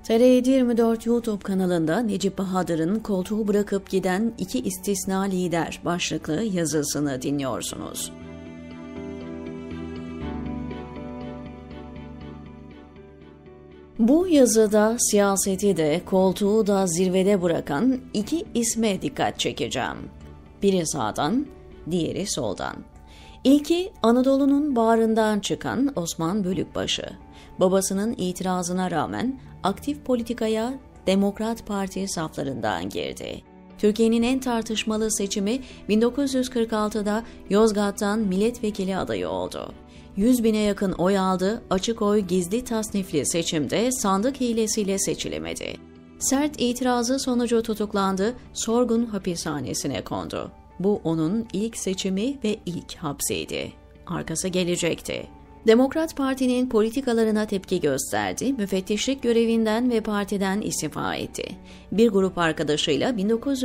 TR724 YouTube kanalında Necip Bahadır'ın koltuğu bırakıp giden iki istisna lider başlıklı yazısını dinliyorsunuz. Bu yazıda siyaseti de koltuğu da zirvede bırakan iki isme dikkat çekeceğim. Biri sağdan, diğeri soldan. İlki Anadolu'nun bağrından çıkan Osman Bölükbaşı. Babasının itirazına rağmen aktif politikaya Demokrat Parti saflarından girdi. Türkiye'nin en tartışmalı seçimi 1946'da Yozgat'tan milletvekili adayı oldu. 100 bine yakın oy aldı, açık oy gizli tasnifli seçimde sandık hilesiyle seçilemedi. Sert itirazı sonucu tutuklandı, Sorgun hapishanesine kondu. Bu onun ilk seçimi ve ilk hapsiydi. Arkası gelecekti. Demokrat Parti'nin politikalarına tepki gösterdi, müfettişlik görevinden ve partiden istifa etti. Bir grup arkadaşıyla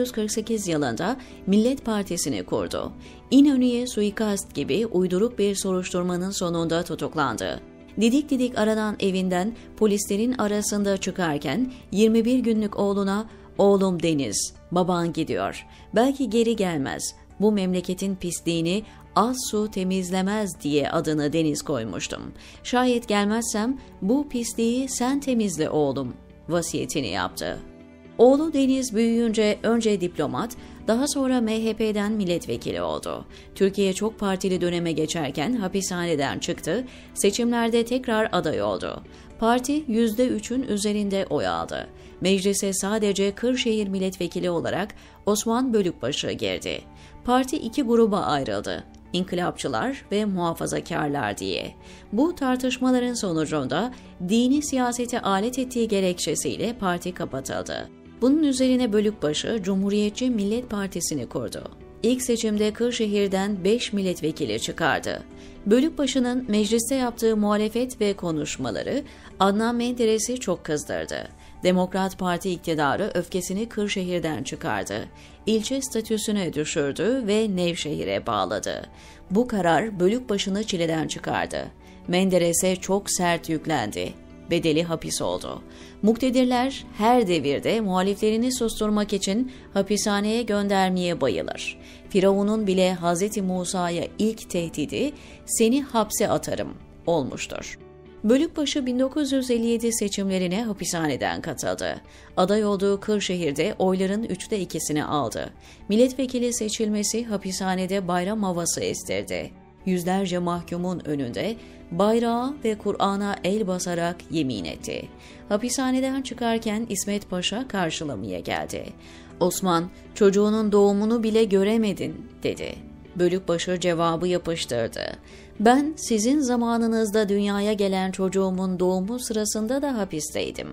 1948 yılında Millet Partisi'ni kurdu. İnönü'ye suikast gibi uyduruk bir soruşturmanın sonunda tutuklandı. Didik didik aranan evinden polislerin arasında çıkarken 21 günlük oğluna "Oğlum Deniz, baban gidiyor. Belki geri gelmez. Bu memleketin pisliğini az su temizlemez" diye adını Deniz koymuştum. "Şayet gelmezsem bu pisliği sen temizle oğlum" vasiyetini yaptı. Oğlu Deniz büyüyünce önce diplomat, daha sonra MHP'den milletvekili oldu. Türkiye çok partili döneme geçerken hapishaneden çıktı, seçimlerde tekrar aday oldu. Parti %3'ün üzerinde oy aldı. Meclise sadece Kırşehir milletvekili olarak Osman Bölükbaşı girdi. Parti iki gruba ayrıldı. İnkılapçılar ve muhafazakarlar diye. Bu tartışmaların sonucunda dini siyasete alet ettiği gerekçesiyle parti kapatıldı. Bunun üzerine Bölükbaşı Cumhuriyetçi Millet Partisi'ni kurdu. İlk seçimde Kırşehir'den 5 milletvekili çıkardı. Bölükbaşı'nın mecliste yaptığı muhalefet ve konuşmaları Adnan Menderes'i çok kızdırdı. Demokrat Parti iktidarı öfkesini Kırşehir'den çıkardı. İlçe statüsüne düşürdü ve Nevşehir'e bağladı. Bu karar Bölükbaşı'nı çileden çıkardı. Menderes'e çok sert yüklendi. Bedeli hapis oldu. Muktedirler her devirde muhaliflerini susturmak için hapishaneye göndermeye bayılır. Firavun'un bile Hz. Musa'ya ilk tehdidi "seni hapse atarım" olmuştur. Bölükbaşı 1957 seçimlerine hapishaneden katıldı. Aday olduğu Kırşehir'de oyların 3'te 2'sini aldı. Milletvekili seçilmesi hapishanede bayram havası estirdi. Yüzlerce mahkumun önünde bayrağa ve Kur'an'a el basarak yemin etti. Hapishaneden çıkarken İsmet Paşa karşılamaya geldi. "Osman, çocuğunun doğumunu bile göremedin" dedi. Bölükbaşı cevabı yapıştırdı. "Ben sizin zamanınızda dünyaya gelen çocuğumun doğumu sırasında da hapisteydim."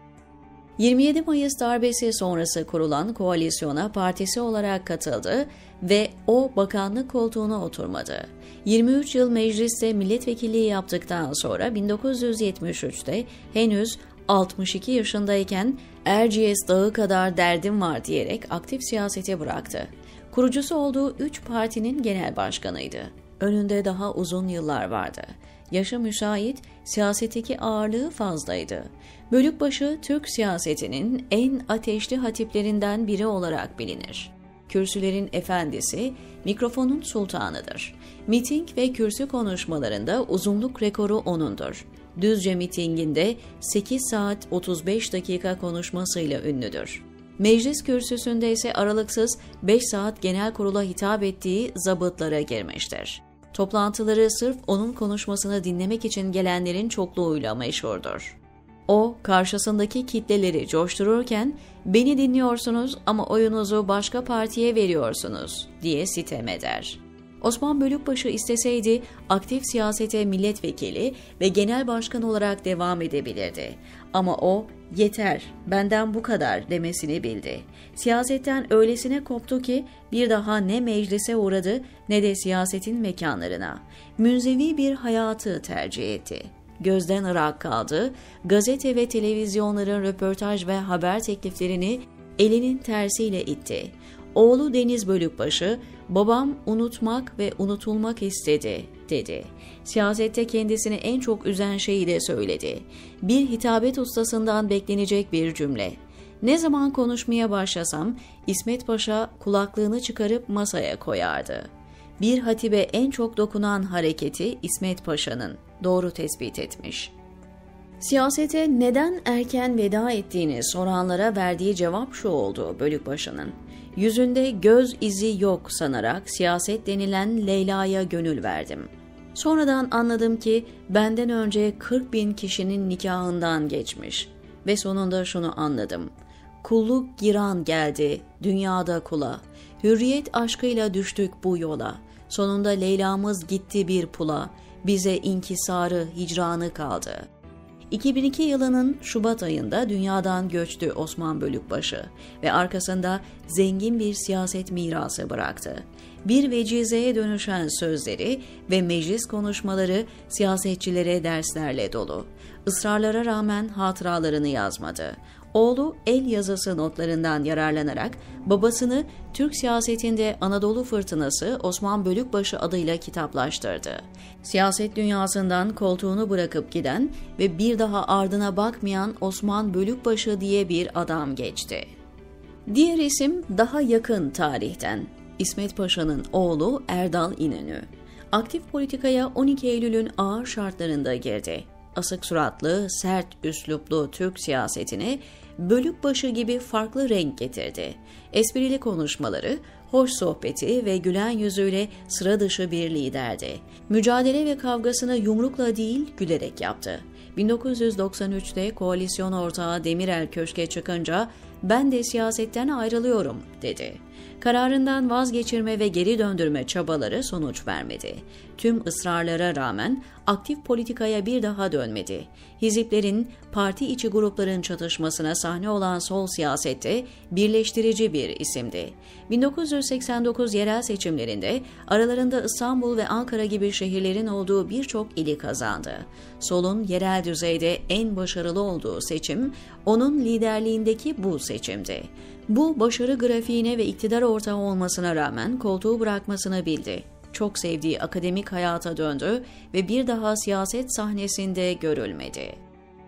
27 Mayıs darbesi sonrası kurulan koalisyona partisi olarak katıldı ve o bakanlık koltuğuna oturmadı. 23 yıl mecliste milletvekilliği yaptıktan sonra 1973'te henüz 62 yaşındayken "Erciyes Dağı kadar derdim var" diyerek aktif siyasete bıraktı. Kurucusu olduğu 3 partinin genel başkanıydı. Önünde daha uzun yıllar vardı. Yaşı müsait, siyasetteki ağırlığı fazlaydı. Bölükbaşı, Türk siyasetinin en ateşli hatiplerinden biri olarak bilinir. Kürsülerin efendisi, mikrofonun sultanıdır. Miting ve kürsü konuşmalarında uzunluk rekoru onundur. Düzce mitinginde 8 saat 35 dakika konuşmasıyla ünlüdür. Meclis kürsüsünde ise aralıksız 5 saat genel kurula hitap ettiği zabıtlara girmiştir. Toplantıları sırf onun konuşmasını dinlemek için gelenlerin çokluğuyla meşhurdur. O, karşısındaki kitleleri coştururken "beni dinliyorsunuz ama oyunuzu başka partiye veriyorsunuz" diye sitem eder. Osman Bölükbaşı isteseydi aktif siyasete milletvekili ve genel başkan olarak devam edebilirdi. Ama o "yeter, benden bu kadar" demesini bildi. Siyasetten öylesine koptu ki bir daha ne meclise uğradı ne de siyasetin mekanlarına. Münzevi bir hayatı tercih etti. Gözden ırak kaldı, gazete ve televizyonların röportaj ve haber tekliflerini elinin tersiyle itti. Oğlu Deniz Bölükbaşı, "Babam unutmak ve unutulmak istedi," dedi. Siyasette kendisini en çok üzen şeyi de söyledi. Bir hitabet ustasından beklenecek bir cümle. Ne zaman konuşmaya başlasam İsmet Paşa kulaklığını çıkarıp masaya koyardı. Bir hatibe en çok dokunan hareketi İsmet Paşa'nın, doğru tespit etmiş. Siyasete neden erken veda ettiğini soranlara verdiği cevap şu oldu Bölükbaşı'nın: "Yüzünde göz izi yok sanarak siyaset denilen Leyla'ya gönül verdim. Sonradan anladım ki benden önce 40.000 kişinin nikahından geçmiş ve sonunda şunu anladım. Kulluk giran geldi dünyada kula. Hürriyet aşkıyla düştük bu yola. Sonunda Leyla'mız gitti bir pula. Bize inkisarı, hicranı kaldı." 2002 yılının Şubat ayında dünyadan göçtü Osman Bölükbaşı ve arkasında zengin bir siyaset mirası bıraktı. Bir vecizeye dönüşen sözleri ve meclis konuşmaları siyasetçilere derslerle dolu. Israrlara rağmen hatıralarını yazmadı. Oğlu el yazısı notlarından yararlanarak babasını Türk siyasetinde Anadolu Fırtınası Osman Bölükbaşı adıyla kitaplaştırdı. Siyaset dünyasından koltuğunu bırakıp giden ve bir daha ardına bakmayan Osman Bölükbaşı diye bir adam geçti. Diğer isim daha yakın tarihten: İsmet Paşa'nın oğlu Erdal İnönü. Aktif politikaya 12 Eylül'ün ağır şartlarında girdi. Asık suratlı, sert üsluplu Türk siyasetine Bölükbaşı gibi farklı renk getirdi. Esprili konuşmaları, hoş sohbeti ve gülen yüzüyle sıra dışı bir liderdi. Mücadele ve kavgasını yumrukla değil, gülerek yaptı. 1993'te koalisyon ortağı Demirel köşke çıkınca "Ben de siyasetten ayrılıyorum," dedi. Kararından vazgeçirme ve geri döndürme çabaları sonuç vermedi. Tüm ısrarlara rağmen aktif politikaya bir daha dönmedi. Hiziplerin, parti içi grupların çatışmasına sahne olan sol siyasette birleştirici bir isimdi. 1989 yerel seçimlerinde aralarında İstanbul ve Ankara gibi şehirlerin olduğu birçok ili kazandı. Solun yerel düzeyde en başarılı olduğu seçim, onun liderliğindeki bu seçimdi. Bu başarı grafiğine ve iktidar ortağı olmasına rağmen koltuğu bırakmasını bildi. Çok sevdiği akademik hayata döndü ve bir daha siyaset sahnesinde görülmedi.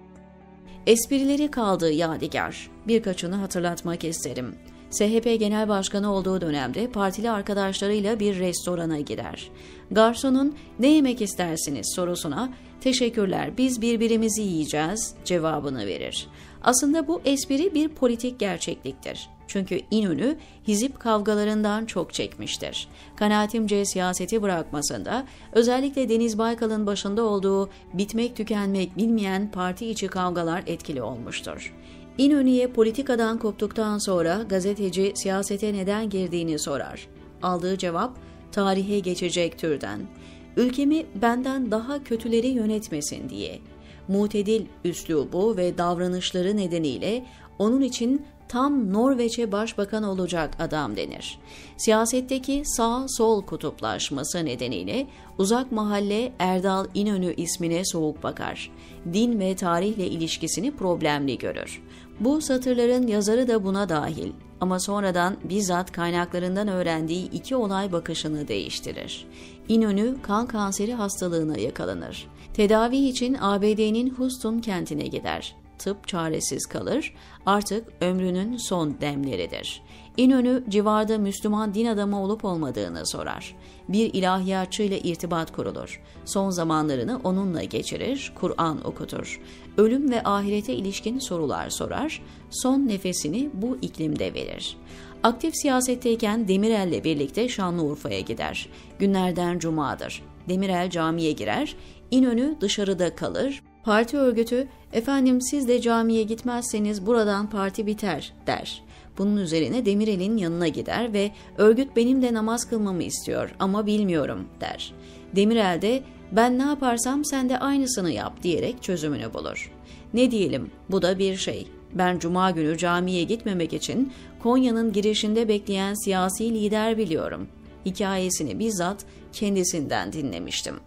Esprileri kaldı yadigar. Birkaçını hatırlatmak isterim. SHP Genel Başkanı olduğu dönemde partili arkadaşlarıyla bir restorana gider. Garsonun "Ne yemek istersiniz?" sorusuna "Teşekkürler, biz birbirimizi yiyeceğiz," cevabını verir. Aslında bu espri bir politik gerçekliktir. Çünkü İnönü hizip kavgalarından çok çekmiştir. Kanaatimce siyaseti bırakmasında özellikle Deniz Baykal'ın başında olduğu bitmek tükenmek bilmeyen parti içi kavgalar etkili olmuştur. İnönü'ye politikadan koptuktan sonra gazeteci siyasete neden girdiğini sorar. Aldığı cevap tarihe geçecek türden. "Ülkemi benden daha kötüleri yönetmesin diye." Mutedil üslubu ve davranışları nedeniyle onun için tam Norveç'e başbakan olacak adam denir. Siyasetteki sağ-sol kutuplaşması nedeniyle uzak mahalle Erdal İnönü ismine soğuk bakar. Din ve tarihle ilişkisini problemli görür. Bu satırların yazarı da buna dahil. Ama sonradan bizzat kaynaklarından öğrendiği iki olay bakışını değiştirir. İnönü kan kanseri hastalığına yakalanır. Tedavi için ABD'nin Houston kentine gider. Tıp çaresiz kalır, artık ömrünün son demleridir. İnönü civarda Müslüman din adamı olup olmadığını sorar. Bir ilahiyatçıyla irtibat kurulur. Son zamanlarını onunla geçirir, Kur'an okutur. Ölüm ve ahirete ilişkin sorular sorar, son nefesini bu iklimde verir. Aktif siyasetteyken Demirel'le birlikte Şanlıurfa'ya gider. Günlerden cumadır. Demirel camiye girer, İnönü dışarıda kalır. Parti örgütü, "Efendim siz de camiye gitmezseniz buradan parti biter," der. Bunun üzerine Demirel'in yanına gider ve "Örgüt benim de namaz kılmamı istiyor ama bilmiyorum," der. Demirel de "Ben ne yaparsam sen de aynısını yap," diyerek çözümünü bulur. Ne diyelim, bu da bir şey. Ben cuma günü camiye gitmemek için Konya'nın girişinde bekleyen siyasi lider biliyorum. Hikayesini bizzat kendisinden dinlemiştim.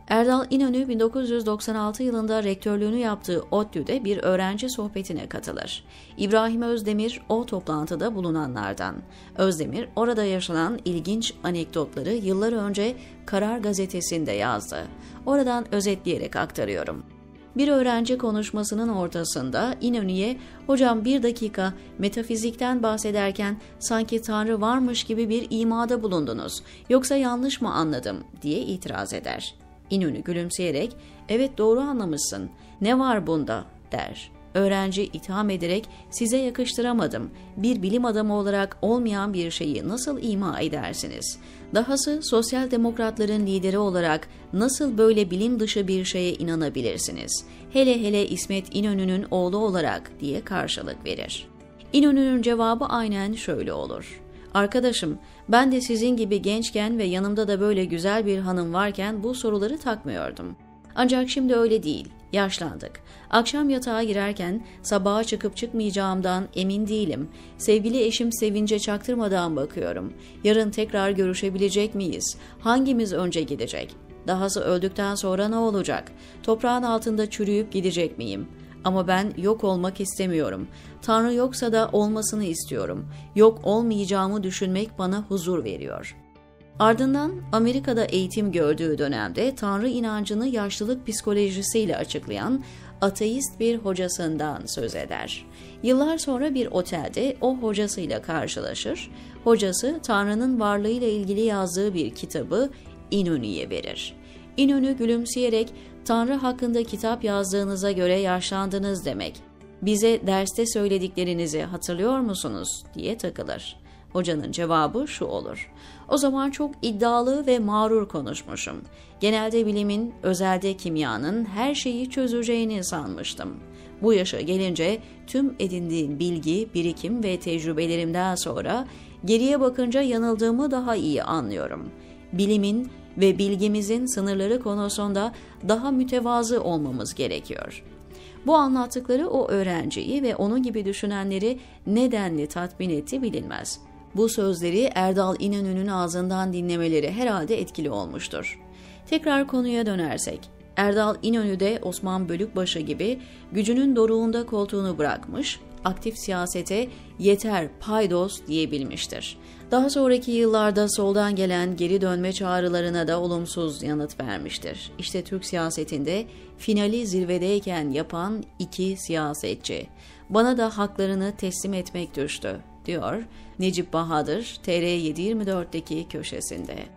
Erdal İnönü 1996 yılında rektörlüğünü yaptığı ODTÜ'de bir öğrenci sohbetine katılır. İbrahim Özdemir o toplantıda bulunanlardan. Özdemir orada yaşanan ilginç anekdotları yıllar önce Karar Gazetesi'nde yazdı. Oradan özetleyerek aktarıyorum. Bir öğrenci konuşmasının ortasında İnönü'ye "Hocam bir dakika, metafizikten bahsederken sanki Tanrı varmış gibi bir imada bulundunuz. Yoksa yanlış mı anladım?" diye itiraz eder. İnönü gülümseyerek "Evet, doğru anlamışsın. Ne var bunda?" der. Öğrenci itham ederek "Size yakıştıramadım. Bir bilim adamı olarak olmayan bir şeyi nasıl ima edersiniz? Dahası sosyal demokratların lideri olarak nasıl böyle bilim dışı bir şeye inanabilirsiniz? Hele hele İsmet İnönü'nün oğlu olarak" diye karşılık verir. İnönü'nün cevabı aynen şöyle olur. "Arkadaşım, ben de sizin gibi gençken ve yanımda da böyle güzel bir hanım varken bu soruları takmıyordum. Ancak şimdi öyle değil. Yaşlandık. Akşam yatağa girerken sabaha çıkıp çıkmayacağımdan emin değilim. Sevgili eşim Sevinç'e çaktırmadan bakıyorum. Yarın tekrar görüşebilecek miyiz? Hangimiz önce gidecek? Dahası öldükten sonra ne olacak? Toprağın altında çürüyüp gidecek miyim? Ama ben yok olmak istemiyorum. Tanrı yoksa da olmasını istiyorum. Yok olmayacağımı düşünmek bana huzur veriyor." Ardından Amerika'da eğitim gördüğü dönemde Tanrı inancını yaşlılık psikolojisiyle açıklayan ateist bir hocasından söz eder. Yıllar sonra bir otelde o hocasıyla karşılaşır. Hocası Tanrı'nın varlığıyla ilgili yazdığı bir kitabı İnönü'ye verir. İnönü gülümseyerek "Tanrı hakkında kitap yazdığınıza göre yaşlandınız demek. Bize derste söylediklerinizi hatırlıyor musunuz?" diye takılır. Hocanın cevabı şu olur: "O zaman çok iddialı ve mağrur konuşmuşum. Genelde bilimin, özelde kimyanın her şeyi çözeceğini sanmıştım. Bu yaşa gelince tüm edindiğim bilgi, birikim ve tecrübelerimden sonra geriye bakınca yanıldığımı daha iyi anlıyorum. Bilimin ve bilgimizin sınırları konusunda daha mütevazı olmamız gerekiyor." Bu anlattıkları o öğrenciyi ve onun gibi düşünenleri nedenli tatmin etti bilinmez. Bu sözleri Erdal İnönü'nün ağzından dinlemeleri herhalde etkili olmuştur. Tekrar konuya dönersek, Erdal İnönü de Osman Bölükbaşı gibi gücünün doruğunda koltuğunu bırakmış, aktif siyasete "yeter, paydos" diyebilmiştir. Daha sonraki yıllarda soldan gelen geri dönme çağrılarına da olumsuz yanıt vermiştir. İşte Türk siyasetinde finali zirvedeyken yapan iki siyasetçi. "Bana da haklarını teslim etmek düştü," diyor Necip Bahadır TR724'deki köşesinde.